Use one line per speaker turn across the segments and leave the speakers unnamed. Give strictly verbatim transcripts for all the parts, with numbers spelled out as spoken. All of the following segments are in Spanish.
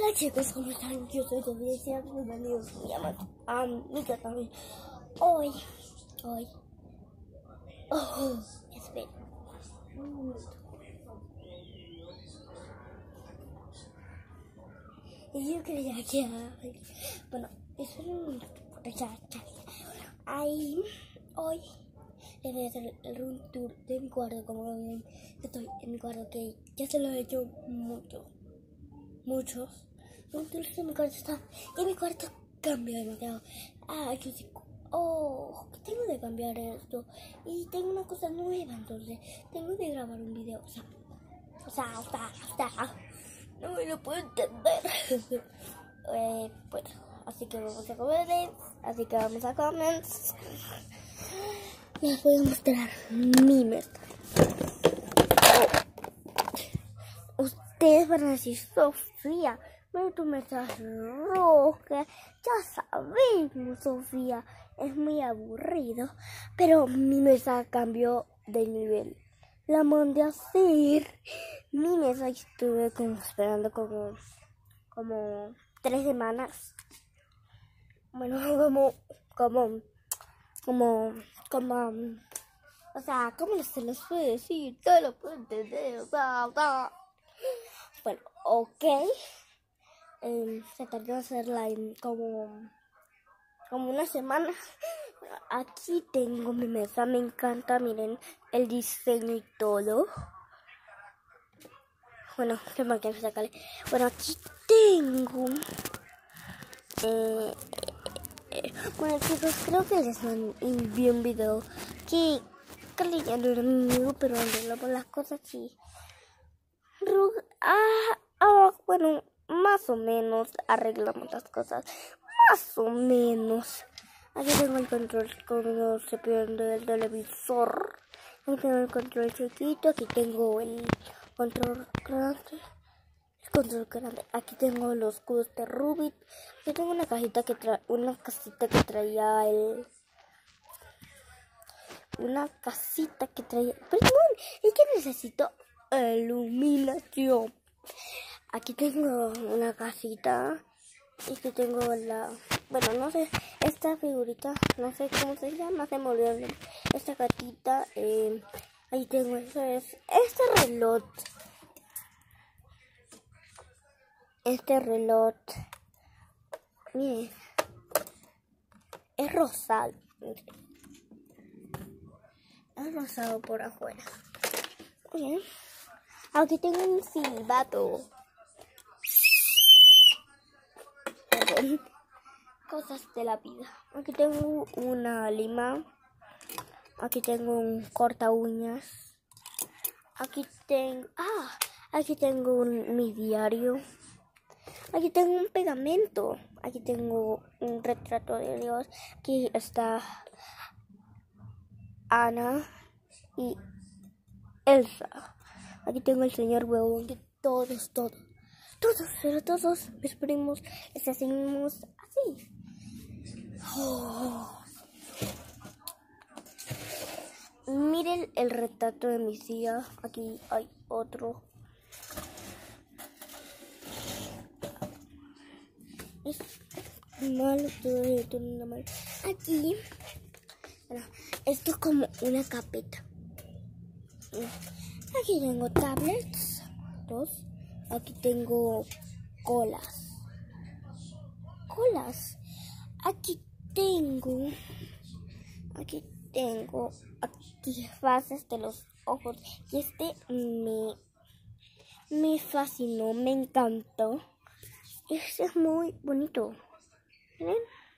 Hola chicos, ¿cómo están? Yo soy Sofía y sean bienvenidos a mi canal. Hoy, hoy, oh, espera un minuto. Y yo creía que, bueno, espera un minuto, ya, ya, ya. Ahí, hoy les voy a hacer el room tour de mi cuarto, como ven, estoy en mi cuarto, que ya se lo he hecho mucho, muchos. Entonces mi cuarto está, y mi cuarto cambia demasiado. Ah, yo digo, oh, tengo de cambiar esto. Y tengo una cosa nueva, entonces tengo de grabar un video. O sea, o sea, o sea, o sea no me lo puedo entender. eh, bueno, así que vamos a comer, así que vamos a comer. Les voy a mostrar mi mesa. Oh. Ustedes van a decir, Sofía, pero tu mesa es roja. Ya sabemos, Sofía, es muy aburrido. Pero mi mesa cambió de nivel. La mandé a hacer. Mi mesa estuve como esperando como, como tres semanas. Bueno, como, como, como, como, o sea, ¿cómo se les puede decir? Todo lo puedo entender, o sea, o sea. Bueno, ok. Eh, se tardó en hacerla en como, como una semana. Aquí tengo mi mesa, me encanta, miren el diseño y todo. Bueno, qué mal que sacarle. Bueno, aquí tengo. Eh, eh, bueno, chicos, creo que les envié un video que Carly ya no era mi amigo, pero arreglamos las cosas y. Ah, ah, bueno. Más o menos arreglamos las cosas, más o menos. Aquí tengo el control cuando se pierde el televisor. Aquí tengo el control chiquito, aquí tengo el control grande. El control grande. Aquí tengo los cubos de Rubik. Aquí tengo una cajita que trae, una casita que traía el, una casita que traía. Perdón, es que necesito iluminación. Aquí tengo una casita y aquí tengo la, bueno, no sé, esta figurita, no sé cómo se llama, se me olvidó esta gatita. Eh, ahí tengo eso, es este reloj, este reloj, miren, es rosado, es rosado por afuera. Miren, aquí tengo un silbato. Cosas de la vida. Aquí tengo una lima. Aquí tengo un corta uñas. Aquí tengo. Ah, aquí tengo un, mi diario. Aquí tengo un pegamento. Aquí tengo un retrato de Dios. Aquí está Ana y Elsa. Aquí tengo el señor huevón. Que todos, todos, todos, pero todos mis primos les hacemos así. Oh. Miren el retrato de mi tía. Aquí hay otro. Es malo, todavía tiene una mala. Aquí, bueno, esto es como una capeta. Aquí tengo tablets, dos. Aquí tengo colas. Colas. Aquí tengo, aquí tengo antifaces de los ojos y este me, me fascinó, me encantó. Este es muy bonito, ¿ven?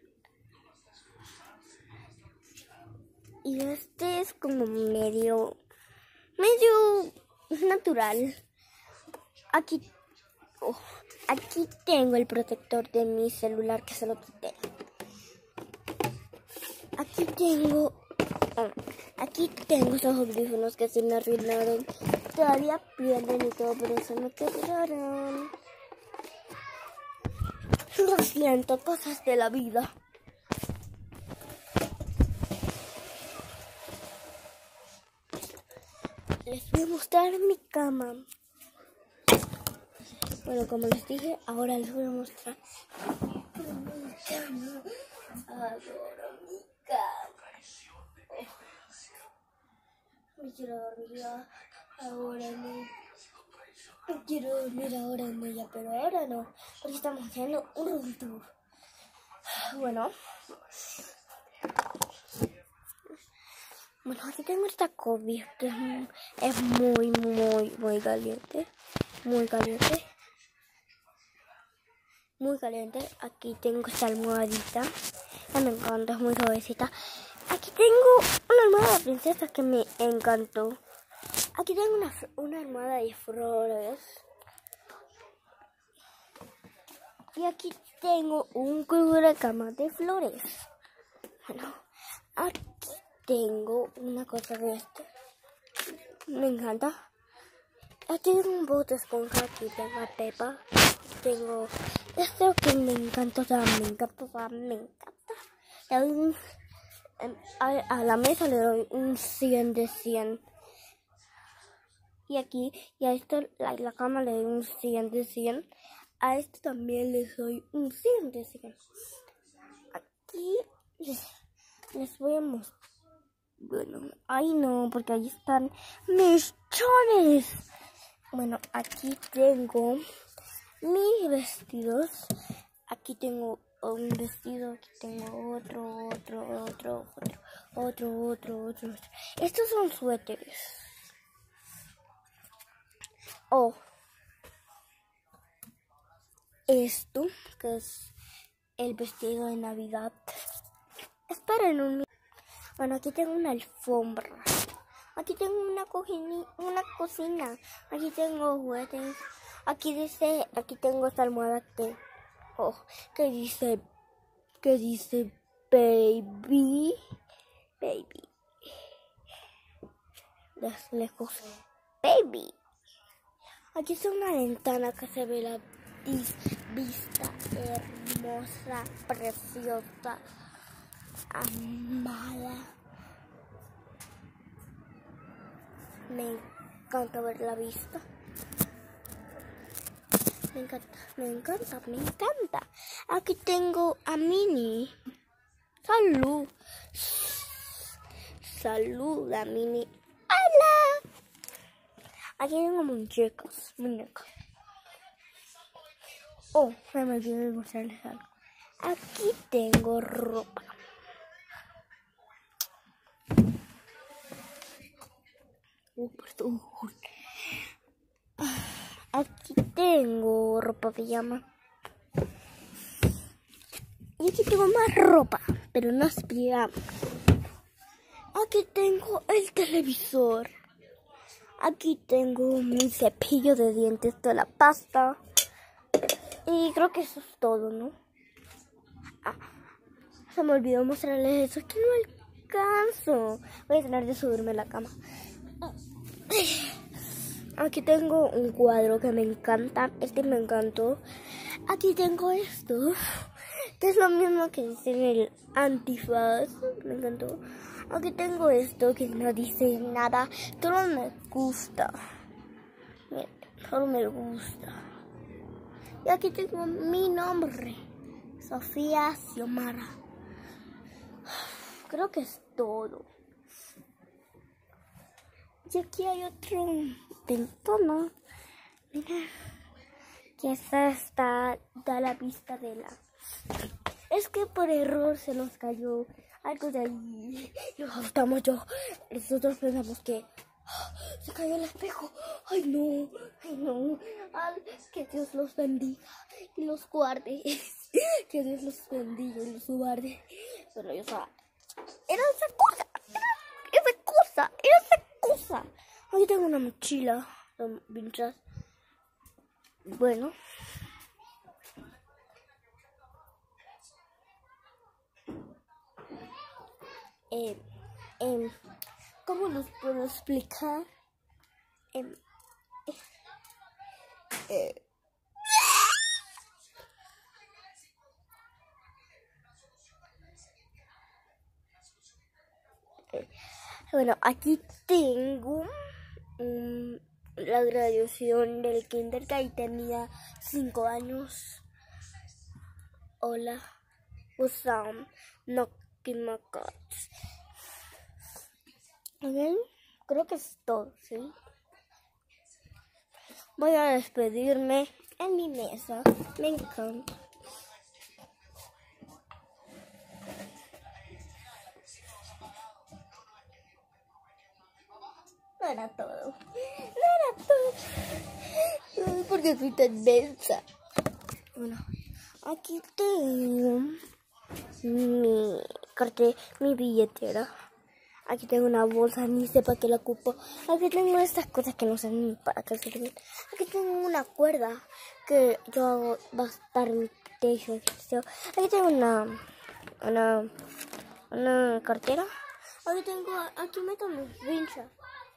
Y este es como medio, medio natural. Aquí, oh, aquí tengo el protector de mi celular que se lo quité. Aquí tengo, oh, aquí tengo esos audífonos que se me arruinaron. Todavía pierden y todo, por eso me quedaron. Lo siento, cosas de la vida. Les voy a mostrar mi cama. Bueno, como les dije, ahora les voy a mostrar mi cama. Adoro mi cama. Me quiero dormir ahora en ella. Quiero dormir ahora en ella, pero ahora no, porque estamos haciendo un room tour. Bueno. Bueno, aquí tengo esta cobija que es muy, muy, muy caliente. Muy caliente. Muy caliente. Aquí tengo esta almohadita. Que me encanta, es muy suavecita. Aquí tengo una almohada de princesa que me encantó. Aquí tengo una, una almohada de flores. Y aquí tengo un cubrecama de flores. Bueno, aquí tengo una cosa de este. Me encanta. Aquí tengo un bote de esponja. Aquí tengo a Pepa. Tengo esto que me encanta. O sea, me encanta. O sea, me encanta. Le doy un, a, a la mesa le doy un cien de cien. Y aquí, y a esto, la, la cama le doy un cien de cien. A esto también les doy un cien de cien. Aquí les, les voy a mostrar. Bueno, ay no, porque ahí están mis chones. Bueno, aquí tengo mis vestidos. Aquí tengo un vestido, aquí tengo otro, otro, otro, otro, otro, otro, otro. Estos son suéteres. Oh. Esto, que es el vestido de Navidad. Esperen un minuto. Bueno, aquí tengo una alfombra. Aquí tengo una, cojini, una cocina. Aquí tengo juguetes. Aquí dice, aquí tengo esta almohada que, oh, que dice, que dice baby, baby. Desde lejos, baby. Aquí está una ventana que se ve la vista hermosa, preciosa, amada. Me encanta ver la vista. Me encanta, me encanta, me encanta. Aquí tengo a Minnie. Salud. Salud a Minnie. ¡Hola! Aquí tengo muñecos, muñecos. Oh, me olvidé de mostrarles algo. Aquí tengo ropa. Oh, perdón. Aquí tengo ropa pijama. Y aquí tengo más ropa, pero no es pijama. Aquí tengo el televisor. Aquí tengo mi cepillo de dientes de la pasta. Y creo que eso es todo, ¿no? Ah, se me olvidó mostrarles eso. Es que no alcanzo. Voy a tener que subirme a la cama. Aquí tengo un cuadro que me encanta. Este me encantó. Aquí tengo esto, que es lo mismo que dice en el antifaz. Me encantó. Aquí tengo esto que no dice nada. Solo me gusta. Miren, solo me gusta. Y aquí tengo mi nombre. Sofía Xiomara. Creo que es todo. Y aquí hay otro ventana. Mira. Que esa está, da la vista de la... Es que por error se nos cayó algo de ahí. Y nos asustamos yo. Nosotros pensamos que oh, se cayó el espejo. Ay no, ay no. Ay, que Dios los bendiga y los guarde. Que Dios los bendiga y los guarde. Pero yo sabía. Era esa cosa. Era esa cosa. Era esa cosa. Aquí tengo una mochila. Mientras. Bueno. Eh, eh, ¿Cómo los puedo explicar? Eh, eh, eh, bueno, aquí tengo um, la graduación del kinder y tenía cinco años. Hola, Usam, Nokimakats. Ok, creo que es todo, ¿sí? Voy a despedirme en mi mesa. Me encanta. No era todo. No era todo. Porque soy tan densa. Bueno, aquí tengo mi cartera, mi billetera. Aquí tengo una bolsa, ni sé para qué la ocupo. Aquí tengo estas cosas que no sé ni para qué sirven. Aquí tengo una cuerda que yo hago bastar mi techo. Aquí tengo una, una, una cartera. Aquí tengo, aquí meto mis pinzas.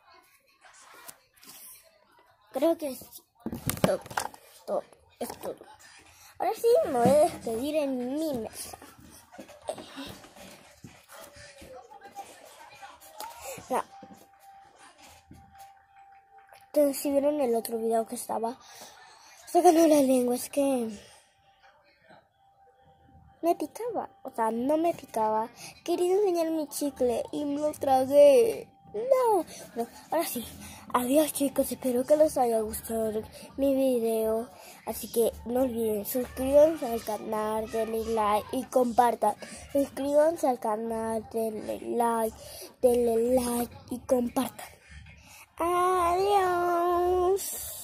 Creo que es todo, todo, es todo. Ahora sí me voy a despedir en mi mesa. No. Entonces, si vieron el otro video que estaba sacando la lengua, es que me picaba. O sea, no me picaba. Quería enseñar mi chicle y me lo tragué. No. Bueno, ahora sí. Adiós, chicos. Espero que les haya gustado mi video. Así que no olviden suscribirse al canal, denle like y compartan. Suscríbanse al canal, denle like, denle like y compartan. Adiós.